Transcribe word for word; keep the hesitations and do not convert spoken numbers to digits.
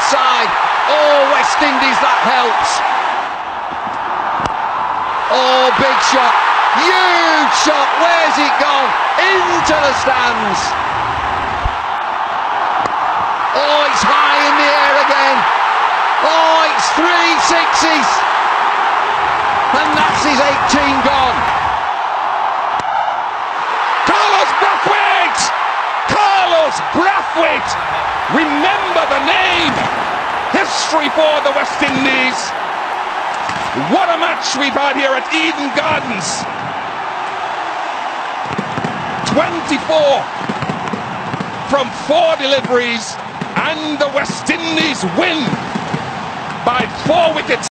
side. Oh, West Indies, that helps. Oh, big shot. Huge shot. Where's it gone? Into the stands. Oh, it's high in the air again. Oh, it's three sixes. And that's his eighteen gone. Carlos Brathwaite! Carlos Brathwaite! Remember the name! History for the West Indies. What a match we've had here at Eden Gardens. twenty-four from four deliveries, and the West Indies win by four wickets.